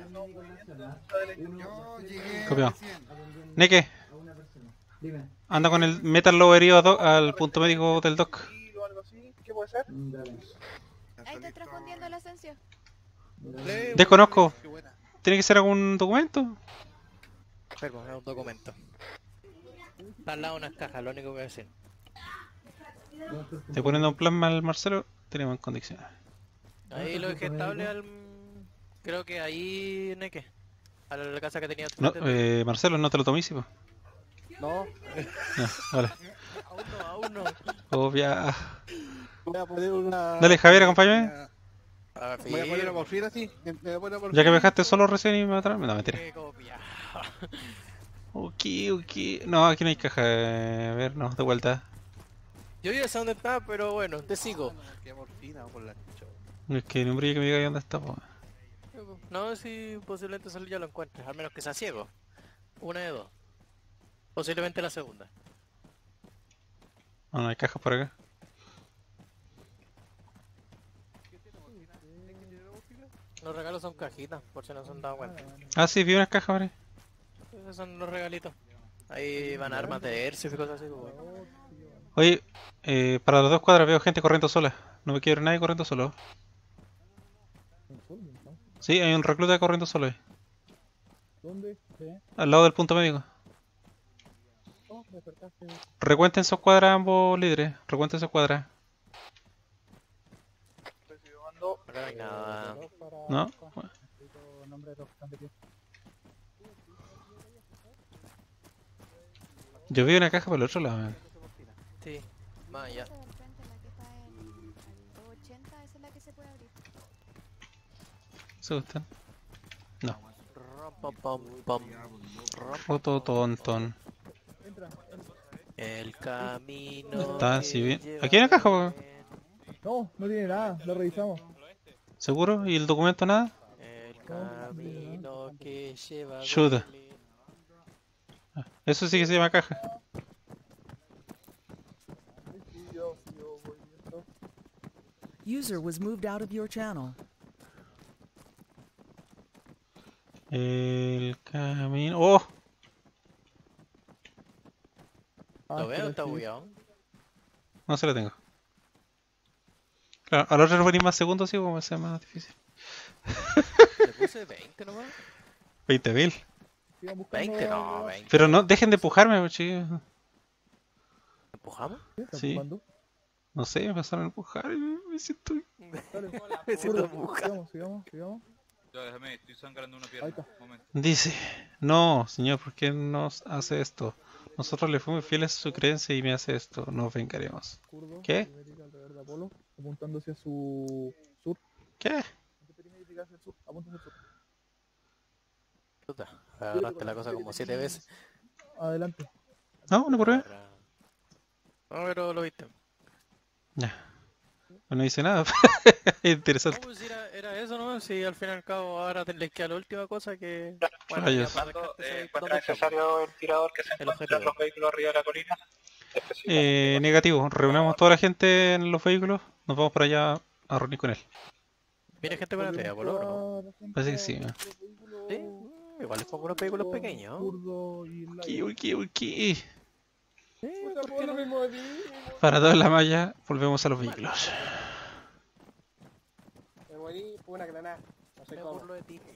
Copiado. Neke, Dime. anda con el metal low herido al punto médico del doc. ¿Qué puede ser? Ahí está respondiendo el ascenso. Desconozco. ¿Tiene que ser algún documento? Perdón, es un documento. Está al lado de unas cajas, lo único que voy a decir. Estoy poniendo un plasma al Marcelo. Tenemos en condiciones. Ahí lo dejé estable al... Creo que ahí, Neke. A la casa que tenía... No, Marcelo, no te lo tomís, po. No. No, vale. Aún no. Obvia. Voy a poner una... Dale, Javier, acompáñame. Voy a poner una morfina así. Ya que me dejaste solo recién y me mataron. No, mentira. Qué copia. Ok. No, aquí no hay caja. A ver, no, de vuelta. Yo ya sé dónde está, pero bueno, te sigo. Qué morfina por la chucha. Es que no brilla que me diga dónde está, po. No, si posiblemente solo ya lo encuentres, al menos que sea ciego. Una de dos. Posiblemente la segunda. No, no hay cajas por acá. Los regalos son cajitas, por si no se han dado cuenta. Ah, sí, vi unas cajas, vale. Esos son los regalitos. Ahí van armas de ejército y cosas así. Pues. Oye, para las 2 cuadras veo gente corriendo sola. No me quiero ver nadie corriendo solo. Sí, hay un recluta corriendo solo ahí. ¿Dónde? Al lado del punto médico. Recuenten sus cuadras ambos líderes. Recuenten sus cuadras. Acá no hay nada. ¿No? Yo vi una caja por el otro lado. Sí, más allá. Esa del frente, la que está en 280, esa es la que se puede abrir. ¿Se gustan? No. Roto tontón. El camino. Está así bien. Aquí hay una caja, weón. No, no tiene nada, lo revisamos. ¿Seguro? ¿Y el documento nada? El camino que lleva. Chuta. Eso sí que se llama caja. User was moved out of your channel. El camino. ¡Oh! ¿Lo veo? ¿Está bugueado? No se lo tengo. Claro, a los otros venís más segundos, sí, como sea más difícil. Le puse 20 nomás. 20.000. 20, no, 20. Pero no, dejen de empujarme, chicos. ¿Empujamos? Sí. No sé, me pasaron a empujar y me siento... Me siento empujado. Sigamos. Ya, déjame, estoy sangrando una pierna. Un momento. Dice, no, señor, ¿por qué nos hace esto? Nosotros le fuimos fieles a su creencia y me hace esto. Nos vengaremos. ¿Qué? Apuntando hacia su sur. ¿Qué? Apunta hacia el sur. Puta, agarraste la cosa como 7 veces. Adelante. No, no por ver. No, pero lo viste. Ya. No dice nada. Interesante. No, pues era eso, ¿no? Si al fin y al cabo ahora les queda la última cosa que... Bueno, Rayos. ¿Encuentra necesario el tirador que se encuentra en los vehículos arriba de la colina? Negativo. Reunamos toda la gente en los vehículos. Nos vamos para allá a reunir con él. ¿Viene gente con la tea, por lo no? Parece que sí. Sí, igual les pongo unos vehículos pequeños. Uki. Para toda la malla, volvemos a los vehículos. Me morí por una granada. No sé cómo. de ti.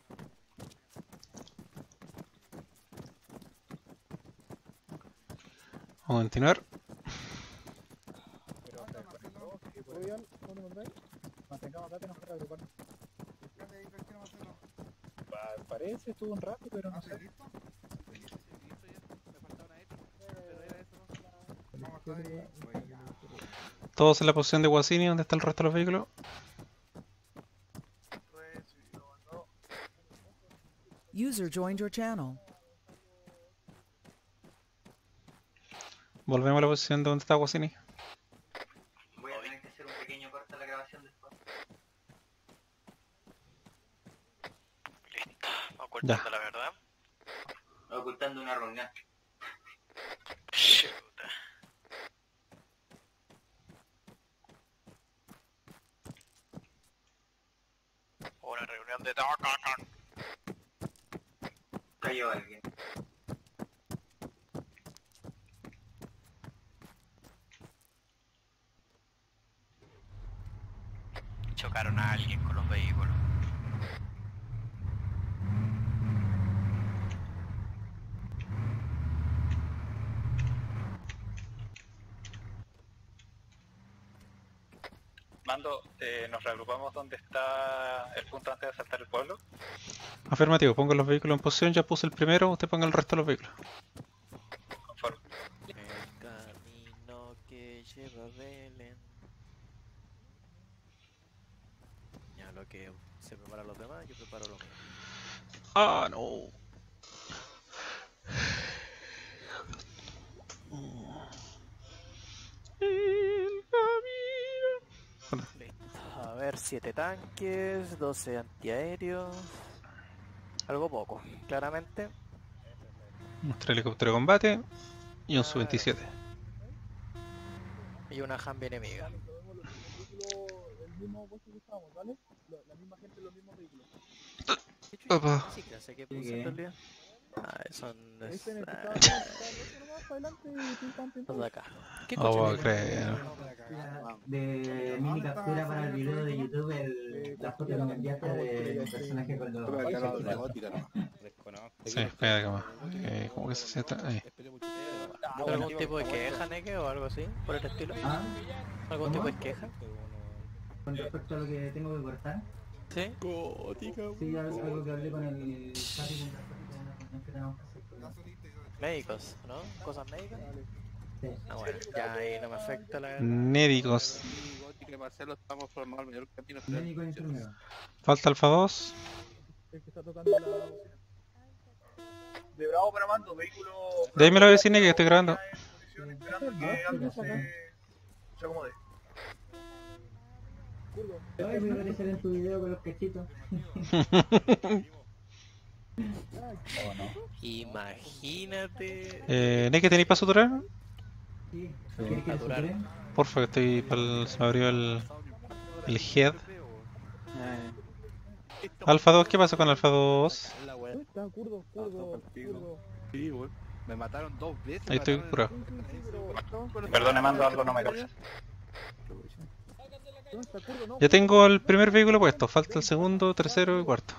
Vamos a continuar. Mantengamos acá que nos para agrupar. Parece, estuvo un rato, pero no sé. Todos en la posición de Guasini, donde está el resto de los vehículos. User joined your channel. Volvemos a la posición de donde está Guasini. Voy a tener que hacer un pequeño corte a la grabación después. Listo, ocultando la verdad. Ocultando una reunión. Una reunión de Doc. Cayó alguien. Chocaron a alguien con los vehículos. Mando, nos reagrupamos donde está el punto antes de asaltar el pueblo. Afirmativo, pongo los vehículos en posición, ya puse el primero, usted ponga el resto de los vehículos. Conforme. El camino que lleva a Belén. Ya lo que se preparan los demás, yo preparo lo mío. Ah, no. A ver, 7 tanques, 12 antiaéreos. Algo poco, claramente. Nuestro helicóptero de combate y un Su-27. Y una Humvee enemiga. El mismo puesto que estábamos, ¿vale? La misma gente en los mismos vehículos. Opa. Sí, que sé que puse en realidad. Ah, son... Los de acá. ¿Qué Oh, coche creo. De mini captura para el video de YouTube, la foto que me enviaste del personaje con los... Sí, espera, ¿cómo que se sienta? Ahí. ¿Algún tipo de queja, Neke, o algo así? ¿Por el estilo? ¿Ah? ¿Algún tipo de queja? Con respecto a lo que tengo que cortar. ¿Sí? Sí, algo que hablé con el Papi que tenemos que hacer. Médicos, ¿no? ¿Cosas médicas? Sí. Ah, bueno, ya ahí no me afecta la... Médicos. Marcelo, estamos formando el mayor camino. Médico y enfermero. Falta Alfa 2. El que está tocando la bocina. De Bravo para Mando, vehículo... Déjame la vecina que estoy grabando. posición esperando que algo se acomode. Ay, voy a aparecer en tu video con los cachitos. Imagínate. ¿Qué tenéis para suturar? Sí. Porfa, que estoy se me abrió el head. Alfa 2, ¿qué pasa con Alfa 2? Está curdo. Sí, güey. Me mataron 2 veces. Ahí estoy curado. Perdone, mando algo, no me causa. Ya tengo el primer vehículo puesto, falta el segundo, tercero y cuarto.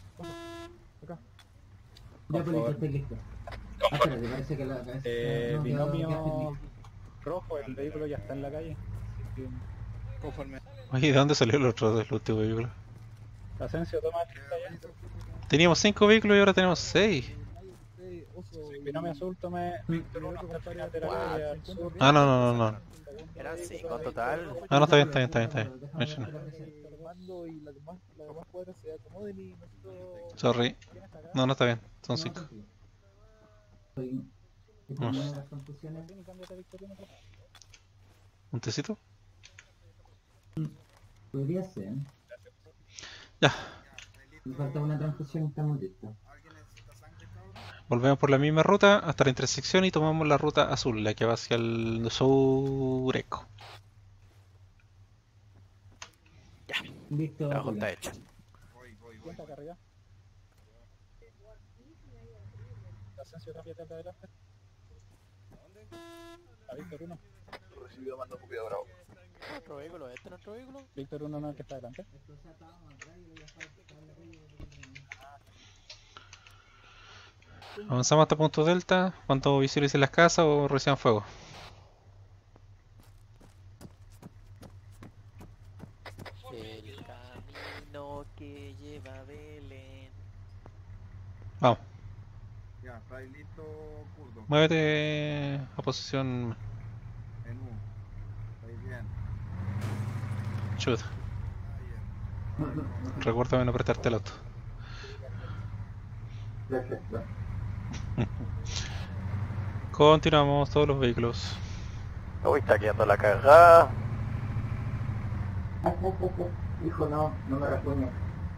Ya, Polito, estoy listo. Espérate, parece que la cabeza... Binomio rojo, el vehículo ya está en la calle. Conforme. Oye, ¿de dónde salió el último vehículo? Asensio, toma el ya. Teníamos 5 vehículos y ahora tenemos 6. Binomio azul, tome Víctor 1, comentario de la calle al sur. Ah, no. Eran 5 en total. Ah, no, está bien. Sorry. No, está bien. Son 5. ¿Un tecito? Podría ser. Ya. Me falta una transfusión y estamos listos. Volvemos por la misma ruta hasta la intersección y tomamos la ruta azul, la que va hacia el sureco. Ya. Listo. La junta hecha. ¿Cuánta carga? Asensio, rápidate adelante. A Víctor 1. Recibido mando copiado, bravo. ¿Nuestro vehículo? ¿Este es nuestro vehículo? Víctor 1 no, el que está adelante. Avanzamos hasta punto delta, cuando visualicen las casas o reciban fuego. El camino que lleva a Belén. Vamos. Ya, está ahí listo, Kurdo. Muévete a posición. En U. Ahí bien. Chuta. Recuérdame no apretarte el auto. Perfecto. Continuamos todos los vehículos. Uy, está quedando la cagada. Hijo, no me rasguñes.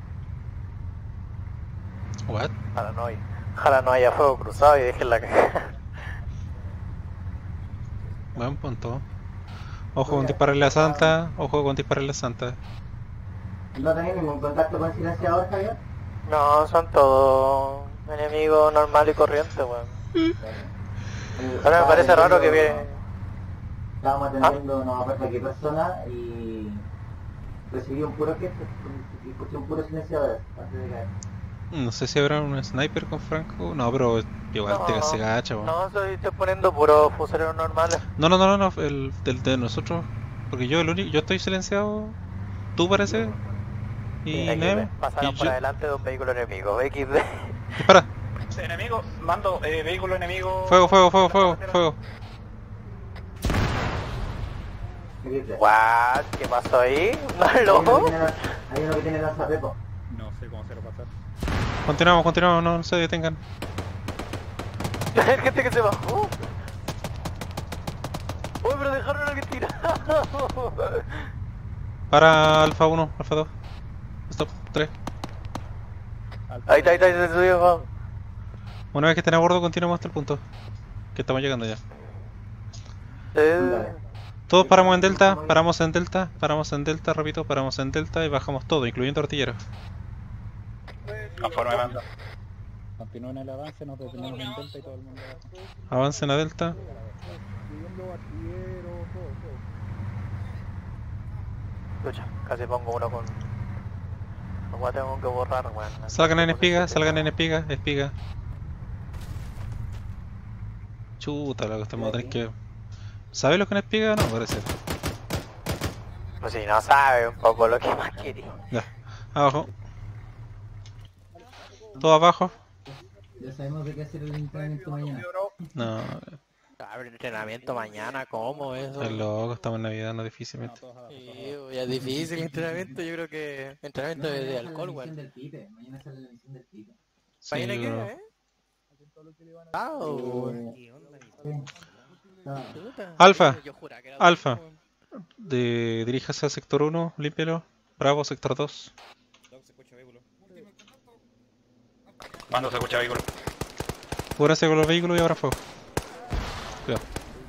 What? Ojalá no haya fuego cruzado y dejen la cagada. Buen punto. Ojo con dispararle a Santa, ojo con dispararle a Santa. ¿No tenés ningún contacto con silenciador, Javier? No, son todos enemigos normales y corrientes, weón. Ahora me parece raro que viene... Estábamos atendiendo, no me acuerdo qué persona y... recibí un puro gesto, escuché un puro silenciador antes de caer. No sé si habrá un sniper con Franco. No, pero igual te se gacha, weón. No, estoy poniendo puros fusileros normales. No, el de nosotros. Porque yo yo estoy silenciado. Tú parece. Y Neve. Pasaron por adelante de un vehículo enemigo. XD. Dispara. Enemigo, mando, vehículo enemigo. Fuego. What? ¿Qué pasó ahí? ¿Malo? Hay uno que tiene lanzarrepo. No sé cómo se lo pasar. Continuamos, no se detengan. Hay gente que se bajó. Uy, pero dejaron a alguien tirado. Para Alfa 1, Alfa 2. Stop, 3. Ahí está, se subió, vamos. Una vez que estén a bordo, continuamos hasta el punto. Que estamos llegando ya. Todos paramos en delta, paramos en delta, repito, paramos en delta y bajamos todo, incluyendo artilleros. Conforme mando. Continúen el avance, nos detenemos en delta y todo el mundo abajo. Avancen a delta. Escucha, casi pongo uno con... Como tengo que borrar, weón. Salgan en espiga. Chuta, lo que estamos a tener que... ¿Sabes lo que es una espiga? No, parece. Pues si no sabe un poco lo que más quería. Ya, abajo. Todo abajo. Ya sabemos de qué hacer el entrenamiento mañana. No. ¿El entrenamiento mañana? ¿Cómo eso? Es loco, estamos en Navidad, no difícilmente. Sí, ya es difícil el entrenamiento, yo creo que... Entrenamiento de alcohol, weón. Mañana sale la misión del pipe. ¿Mañana qué, Alfa, Alfa. Diríjase al sector 1, límpialo. Bravo, sector 2. ¿Cuándo se escucha vehículo? Cúbranse con los vehículos y abran fuego. Cuidado.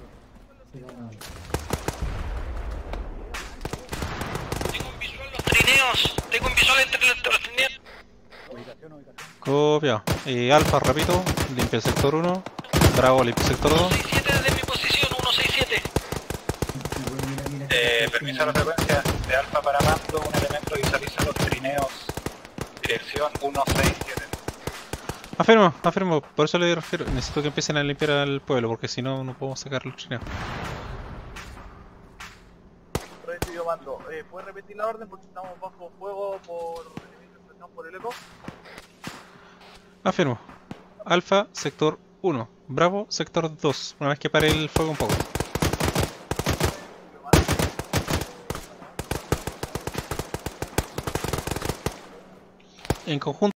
Tengo un visual entre los trineos. Copiado. Alfa, repito, limpia el sector 1. Bravo, limpia el sector 2. 167 desde mi posición, 167. Permiso a la frecuencia de Alfa para mando, un elemento visualiza los trineos. Dirección 167. Afirmo, por eso le refiero, necesito que empiecen a limpiar al pueblo, porque si no, no podemos sacar los trineos. Yo mando, ¿puedes repetir la orden? Porque estamos bajo fuego por el eco. Afirmo. Alfa, sector 1. Bravo, sector 2. Una vez que pare el fuego un poco. En conjunto.